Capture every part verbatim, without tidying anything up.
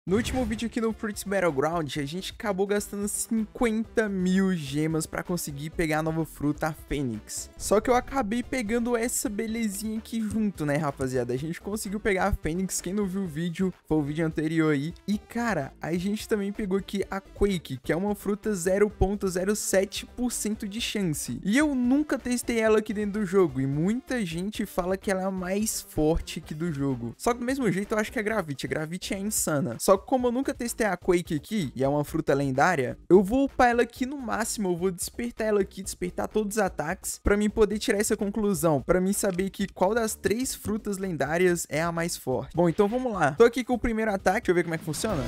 No último vídeo aqui no Fruits Battleground, a gente acabou gastando cinquenta mil gemas pra conseguir pegar a nova fruta, a Fênix. Só que eu acabei pegando essa belezinha aqui junto, né, rapaziada? A gente conseguiu pegar a Fênix, quem não viu o vídeo, foi o vídeo anterior aí. E, cara, a gente também pegou aqui a Quake, que é uma fruta zero ponto zero sete por cento de chance. E eu nunca testei ela aqui dentro do jogo, e muita gente fala que ela é a mais forte aqui do jogo. Só que do mesmo jeito eu acho que a Gravity, a Gravity é insana. Só como eu nunca testei a Quake aqui, e é uma fruta lendária, eu vou upar ela aqui no máximo, eu vou despertar ela aqui, despertar todos os ataques, pra mim poder tirar essa conclusão, pra mim saber que qual das três frutas lendárias é a mais forte. Bom, então vamos lá. Tô aqui com o primeiro ataque, deixa eu ver como é que funciona.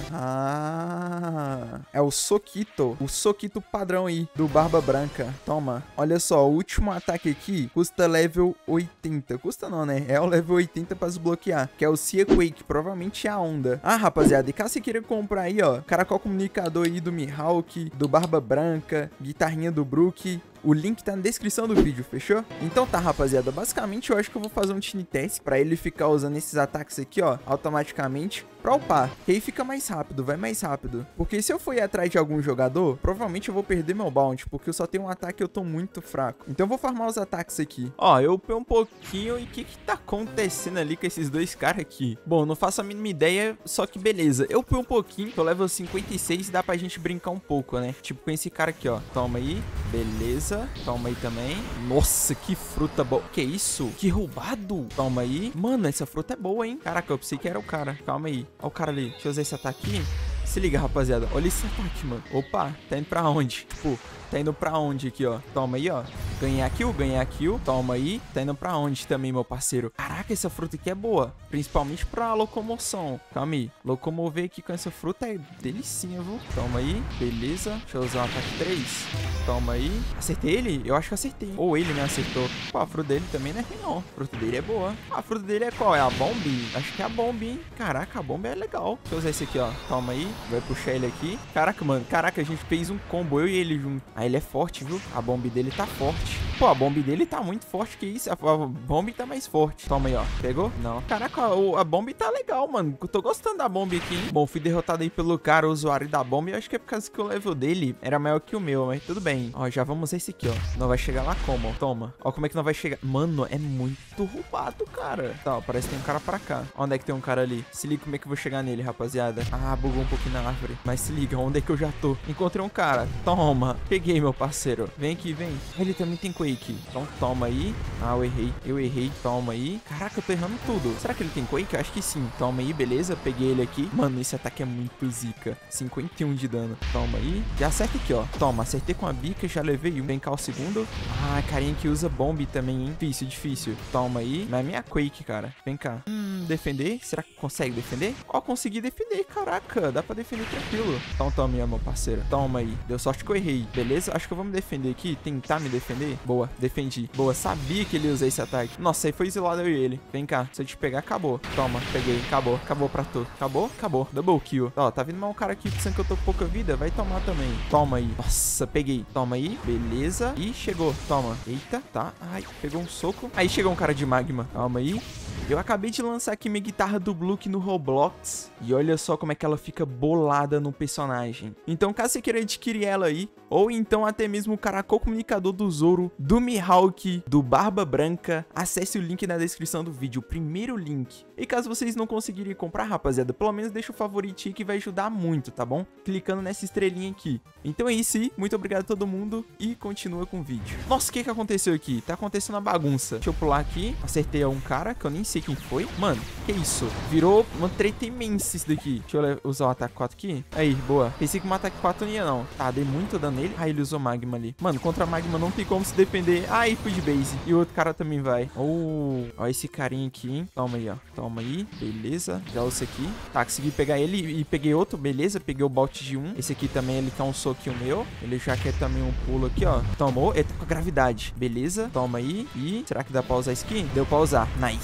Ah, é o Soquito, o Soquito padrão aí, do Barba Branca. Toma, olha só, o último ataque aqui custa level oitenta, custa não, né? É o level oitenta pra desbloquear, que é o Sea Quake, provavelmente é a onda. Ah, rapaziada, e caso você queira comprar aí, ó, caracol comunicador aí do Mihawk, do Barba Branca, guitarrinha do Brook, o link tá na descrição do vídeo, fechou? Então tá, rapaziada, basicamente eu acho que eu vou fazer um Tiny Test pra ele ficar usando esses ataques aqui, ó, automaticamente pra upar, que aí fica mais rápido, vai mais rápido. Porque se eu for ir atrás de algum jogador, provavelmente eu vou perder meu bounty, porque eu só tenho um ataque e eu tô muito fraco. Então eu vou farmar os ataques aqui. Ó, eu upei um pouquinho e o que que tá acontecendo ali com esses dois caras aqui? Bom, não faço a mínima ideia, só que beleza. Eu upei um pouquinho, tô level cinquenta e seis e dá pra gente brincar um pouco, né? Tipo com esse cara aqui, ó. Toma aí, beleza. Toma aí também. Nossa, que fruta boa. Que isso? Que roubado. Toma aí. Mano, essa fruta é boa, hein? Caraca, eu pensei que era o cara. Calma aí. Olha o cara ali. Deixa eu usar esse ataque aqui. Se liga, rapaziada. Olha esse ataque, mano. Opa, tá indo pra onde? Tipo, tá indo pra onde aqui, ó? Toma aí, ó. Ganhar kill, ganhar kill. Toma aí. Tá indo pra onde também, meu parceiro? Caraca, essa fruta aqui é boa. Principalmente pra locomoção. Calma aí. Locomover aqui com essa fruta é delicinha, viu? Toma aí. Beleza. Deixa eu usar o ataque três. Toma aí. Acertei ele? Eu acho que acertei. Ou ele me acertou. Pô, a fruta dele também não é ruim, não. A fruta dele é boa. A fruta dele é qual? É a Bomb? Acho que é a Bomb, hein? Caraca, a Bomb é legal. Deixa eu usar esse aqui, ó. Toma aí. Vai puxar ele aqui. Caraca, mano. Caraca, a gente fez um combo. Eu e ele junto. Ah, ele é forte, viu? A Bomb dele tá forte. Pô, a Bomb dele tá muito forte. Que isso? A Bomb tá mais forte. Toma aí, ó. Pegou? Não. Caraca, a Bomb tá legal, mano. Eu tô gostando da Bomb aqui, hein? Bom, fui derrotado aí pelo cara, o usuário da Bomb. Eu acho que é por causa que o level dele era maior que o meu, mas tudo bem. Ó, já vamos esse aqui, ó. Não vai chegar lá como? Toma. Ó, como é que não vai chegar? Mano, é muito roubado, cara. Tá, ó, parece que tem um cara pra cá. Onde é que tem um cara ali? Se liga como é que eu vou chegar nele, rapaziada. Ah, bugou um pouquinho na árvore. Mas se liga, onde é que eu já tô? Encontrei um cara. Toma. Peguei, meu parceiro. Vem aqui, vem. Ele também tem Quake. Então toma aí. Ah, eu errei. Eu errei. Toma aí. Caraca, eu tô errando tudo. Será que ele tem Quake? Eu acho que sim. Toma aí, beleza. Peguei ele aqui. Mano, esse ataque é muito zica. cinquenta e um de dano. Toma aí. Já acerta aqui, ó. Toma, acertei com a bica. Já levei um. Vem cá o segundo. Ah, carinha que usa bomb também, hein? Difícil, difícil. Toma aí. Mas é minha Quake, cara. Vem cá. Hum, defender? Será que consegue defender? Ó, consegui defender. Caraca, dá pra defender tranquilo. Então toma aí, meu parceiro. Toma aí. Deu sorte que eu errei. Beleza? Acho que eu vou me defender aqui. Tentar me defender. Boa, defendi. Boa, sabia que ele ia usar esse ataque. Nossa, aí foi exilado eu e ele. Vem cá. Se eu te pegar, acabou. Toma, peguei. Acabou. Acabou pra tu. Acabou? Acabou. Double kill. Ó, tá vindo mais um cara aqui pensando que eu tô com pouca vida. Vai tomar também. Toma aí. Nossa, peguei. Toma aí. Beleza. E chegou. Toma. Eita, tá. Ai, pegou um soco. Aí chegou um cara de magma. Calma aí. Eu acabei de lançar aqui minha guitarra do Brook no Roblox. E olha só como é que ela fica bolada no personagem. Então, caso você queira adquirir ela aí, ou então até mesmo o caracol comunicador do Zoro, do Mihawk, do Barba Branca, acesse o link na descrição do vídeo, o primeiro link. E caso vocês não conseguirem comprar, rapaziada, pelo menos deixa o favoritinho que vai ajudar muito, tá bom? Clicando nessa estrelinha aqui. Então é isso aí, muito obrigado a todo mundo e continua com o vídeo. Nossa, o que que aconteceu aqui? Tá acontecendo uma bagunça. Deixa eu pular aqui, acertei a um cara que eu nem sei quem foi. Mano, que isso? Virou uma treta imensa isso daqui. Deixa eu usar o ataque quatro aqui. Aí, boa. Pensei que um ataque quatro não ia, não. Tá, dei muito dano nele. Ah, ele usou magma ali. Mano, contra magma não tem como se defender. Ai, fui de base. E o outro cara também vai. Oh, ó esse carinha aqui, hein? Toma aí, ó. Toma aí. Beleza. Já uso aqui. Tá, consegui pegar ele e peguei outro. Beleza, peguei o bolt de um. Esse aqui também, ele quer um soquinho meu. Ele já quer também um pulo aqui, ó. Tomou. Ele tá com a gravidade. Beleza. Toma aí. E será que dá pra usar skin? Deu pra usar. Nice. Quebrou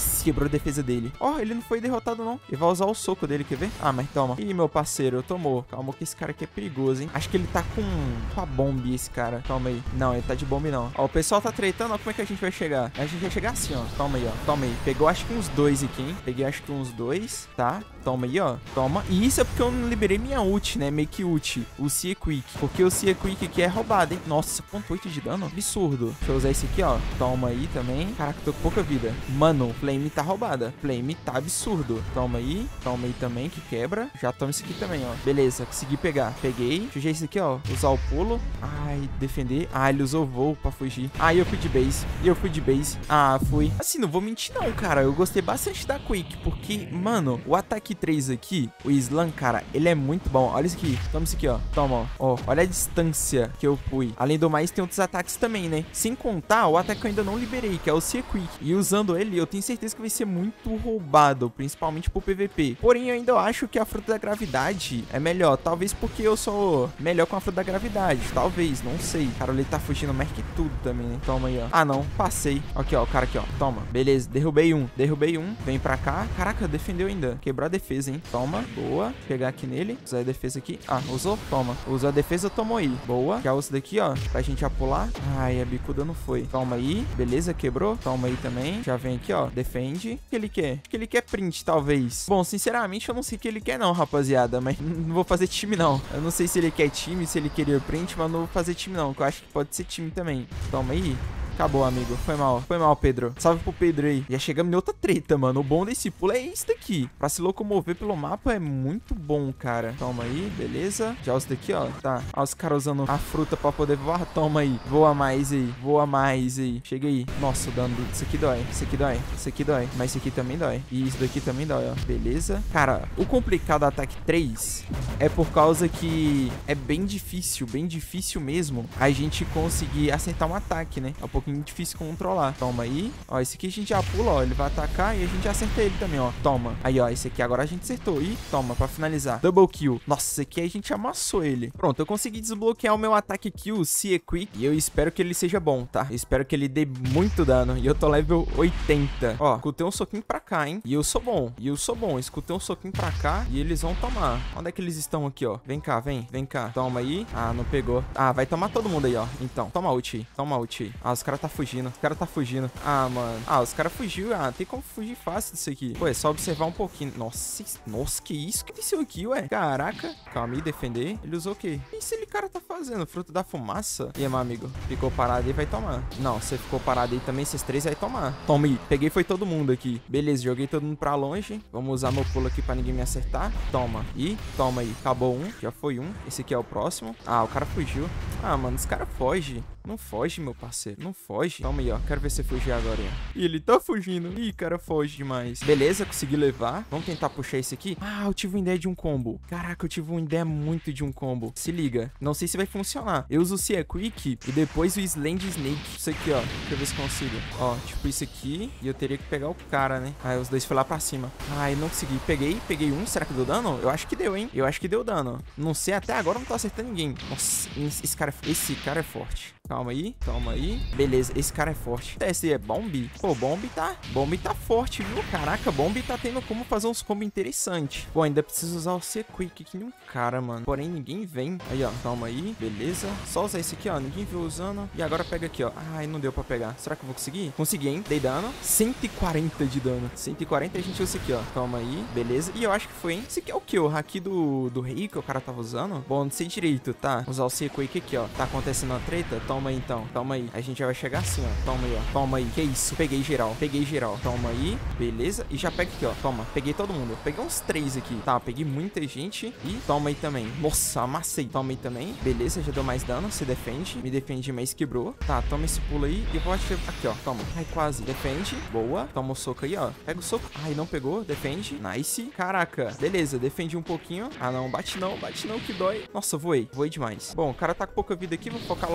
quebra a defesa dele. Ó, oh, ele não foi derrotado, não. Ele vai usar o soco dele, quer ver? Ah, mas toma. Ih, meu parceiro, tomou. Calma que esse cara aqui é perigoso, hein? Acho que ele tá com, com a bomba, esse cara. Calma aí. Não, ele tá de bomba, não. Ó, o pessoal tá tretando, ó, como é que a gente vai chegar? A gente vai chegar assim, ó. Toma aí, ó. Toma aí. Pegou acho que uns dois aqui, hein? Peguei acho que uns dois, tá? Toma aí, ó. Toma. E isso é porque eu não liberei minha ult, né? Meio que ult. O Cia Quick. Porque o Cia Quick aqui é roubado, hein? Nossa, ponto oito de dano. Absurdo. Deixa eu usar esse aqui, ó. Toma aí também. Caraca, tô com pouca vida. Mano, Flame tá roubada. Flame tá absurdo. Toma aí. Toma aí também, que quebra. Já toma isso aqui também, ó. Beleza, consegui pegar. Peguei. Deixa eu usar esse aqui, ó. Usar o pulo. Ai, defender. Ah, ele usou o voo pra fugir. Ah, eu fui de base. Eu fui de base. Ah, fui. Assim, não vou mentir não, cara. Eu gostei bastante da Quick, porque, mano, o ataque três aqui, o Slam, cara, ele é muito bom. Olha isso aqui. Toma isso aqui, ó. Toma, ó. Ó, olha a distância que eu fui. Além do mais, tem outros ataques também, né? Sem contar o ataque que eu ainda não liberei, que é o Cia Quick. E usando ele, eu tenho certeza que vai ser muito roubado, principalmente pro P V P. Porém, eu ainda acho que a fruta da gravidade é melhor. Talvez porque eu sou melhor com a fruta da gravidade. Talvez, não sei. Cara, ele tá fugindo mais que tudo também, né? Toma aí, ó. Ah, não. Passei. Aqui, ó. O cara aqui, ó. Toma. Beleza. Derrubei um. Derrubei um. Vem pra cá. Caraca, defendeu ainda. Quebrou a defesa, hein? Toma. Boa. Vou pegar aqui nele. Usar a defesa aqui. Ah, usou? Toma. Usou a defesa, tomou aí. Boa. Já usa daqui, ó. Pra gente já pular. Ai, a bicuda não foi. Toma aí. Beleza, quebrou. Toma aí também. Já vem aqui, ó. Defende. O que ele quer? O que ele quer print, talvez. Bom, sinceramente, eu não sei o que ele quer não, rapaziada. Mas não vou fazer time, não. Eu não sei se ele quer time, se ele queria print, mas não vou fazer time, não. Que eu acho que pode ser time também. Toma aí. Acabou, amigo. Foi mal. Foi mal, Pedro. Salve pro Pedro aí. Já chegamos em outra treta, mano. O bom desse pulo é isso daqui. Pra se locomover pelo mapa é muito bom, cara. Toma aí. Beleza. Já usa daqui, ó. Tá. Ó, os caras usando a fruta pra poder voar. Toma aí. Voa mais aí. Voa mais aí. Chega aí. Nossa, o dano. Isso aqui dói. Isso aqui dói. Isso aqui dói. Mas isso aqui também dói. E isso daqui também dói, ó. Beleza. Cara, o complicado do ataque três é por causa que é bem difícil, bem difícil mesmo a gente conseguir acertar um ataque, né? É um pouquinho difícil controlar. Toma aí. Ó, esse aqui a gente já pula, ó. Ele vai atacar e a gente já acerta ele também, ó. Toma. Aí, ó, esse aqui agora a gente acertou. E toma, pra finalizar. Double kill. Nossa, esse aqui a gente amassou ele. Pronto, eu consegui desbloquear o meu ataque kill, Cia Quick. E eu espero que ele seja bom, tá? Eu espero que ele dê muito dano. E eu tô level oitenta. Ó, escutei um soquinho pra cá, hein? E eu sou bom. E eu sou bom. Escutei um soquinho pra cá e eles vão tomar. Onde é que eles estão aqui, ó? Vem cá, vem. Vem cá. Toma aí. Ah, não pegou. Ah, vai tomar todo mundo aí, ó. Então, toma ult aí. Toma ult aí. Ah, os caras tá fugindo. Os caras tá fugindo. Ah, mano. Ah, os caras fugiu. Ah, tem como fugir fácil disso aqui. Pô, é só observar um pouquinho. Nossa, nossa, que isso que desceu aqui, ué? Caraca. Calma aí, defender. Ele usou o quê? O que esse cara tá fazendo? Fruto da fumaça? E aí, meu amigo? Ficou parado aí, vai tomar. Não, você ficou parado aí também, esses três vai tomar. Toma aí. Peguei foi todo mundo aqui. Beleza, joguei todo mundo pra longe. Vamos usar meu pulo aqui pra ninguém me acertar. Toma. E toma aí. Acabou um. Já foi um. Esse aqui é o próximo. Ah, o cara fugiu. Ah, mano, esse cara foge. Não foge, meu parceiro. Não foge. Toma aí, ó. Quero ver você fugir agora, ó. E ele tá fugindo. Ih, cara, foge demais. Beleza, consegui levar. Vamos tentar puxar esse aqui. Ah, eu tive uma ideia de um combo. Caraca, eu tive uma ideia muito de um combo. Se liga. Não sei se vai funcionar. Eu uso o Cia Quick e depois o Sland Snake. Isso aqui, ó. Deixa eu ver se consigo. Ó, tipo isso aqui. E eu teria que pegar o cara, né? Ah, os dois foram lá pra cima. Ai, não consegui. Peguei. Peguei um. Será que deu dano? Eu acho que deu, hein? Eu acho que deu dano. Não sei, até agora não tô acertando ninguém. Nossa, esse cara, esse cara é forte. Calma aí, calma aí. Beleza, esse cara é forte. Esse é Bomb. Pô, Bomb tá... Bomb tá forte, viu? Caraca, Bomb tá tendo como fazer uns combos interessantes. Pô, ainda preciso usar o Cia Quick que nem um cara, mano. Porém, ninguém vem. Aí, ó. Calma aí. Beleza. Só usar esse aqui, ó. Ninguém viu usando. E agora pega aqui, ó. Ai, não deu pra pegar. Será que eu vou conseguir? Consegui, hein? Dei dano. cento e quarenta de dano. cento e quarenta e a gente usa esse aqui, ó. Calma aí. Beleza. E eu acho que foi, hein? Esse aqui é o que? O haki do, do rei que o cara tava usando? Bom, não sei direito, tá? Usar o Cia Quick aqui, ó. Tá acontecendo uma treta? Toma aí, então. Toma aí. A gente já vai chegar assim, ó. Toma aí, ó. Toma aí. Que isso? Peguei geral. Peguei geral. Toma aí. Beleza. E já pega aqui, ó. Toma. Peguei todo mundo. Peguei uns três aqui. Tá, peguei muita gente. E toma aí também. Nossa, amassei. Toma aí também. Beleza, já deu mais dano. Se defende. Me defende, mas quebrou. Tá, toma esse pulo aí. E vou atirar. Aqui, ó. Toma. Ai, quase. Defende. Boa. Toma o soco aí, ó. Pega o soco. Ai, não pegou. Defende. Nice. Caraca. Beleza. Defendi um pouquinho. Ah, não. Bate não. Bate não que dói. Nossa, voei. Voei demais. Bom, o cara tá com pouca vida aqui. Vou focar logo nele mesmo.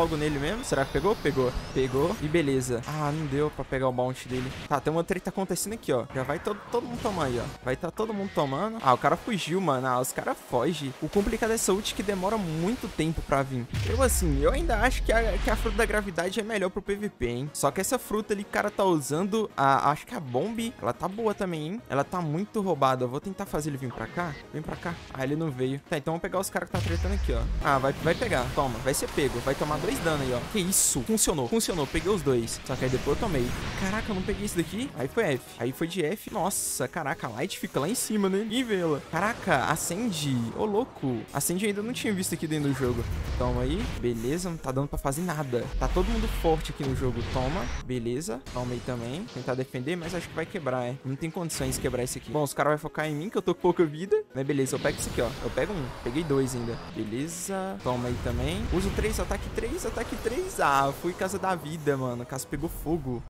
mesmo. Será que pegou? Pegou. Pegou. E beleza. Ah, não deu pra pegar o bounty dele. Tá, tem uma treta acontecendo aqui, ó. Já vai todo, todo mundo tomar aí, ó. Vai tá todo mundo tomando. Ah, o cara fugiu, mano. Ah, os caras fogem. O complicado dessa ult é que demora muito tempo pra vir. Eu, assim, eu ainda acho que a, que a fruta da gravidade é melhor pro P V P, hein? Só que essa fruta ali que o cara tá usando, a, acho que a bomb, ela tá boa também, hein? Ela tá muito roubada. Eu vou tentar fazer ele vir pra cá. Vem pra cá. Ah, ele não veio. Tá, então vamos pegar os caras que tá tretando aqui, ó. Ah, vai, vai pegar. Toma, vai ser pego. Vai tomar dois danos aí, ó. Que isso? Funcionou. Funcionou. Peguei os dois. Só que aí depois eu tomei. Caraca, eu não peguei esse daqui. Aí foi F. Aí foi de F. Nossa, caraca, a Light fica lá em cima, né? Ninguém vê ela. Caraca, acende. Ô, louco. Acende ainda não tinha visto aqui dentro do jogo. Toma aí. Beleza. Não tá dando pra fazer nada. Tá todo mundo forte aqui no jogo. Toma. Beleza. Toma aí também. Tentar defender, mas acho que vai quebrar, é. Não tem condições de quebrar esse aqui. Bom, os caras vão focar em mim, que eu tô com pouca vida. Mas beleza, eu pego esse aqui, ó. Eu pego um. Peguei dois ainda. Beleza. Toma aí também. Uso três, ataque três, ataque três. Ah, fui casa da vida, mano. A casa pegou fogo.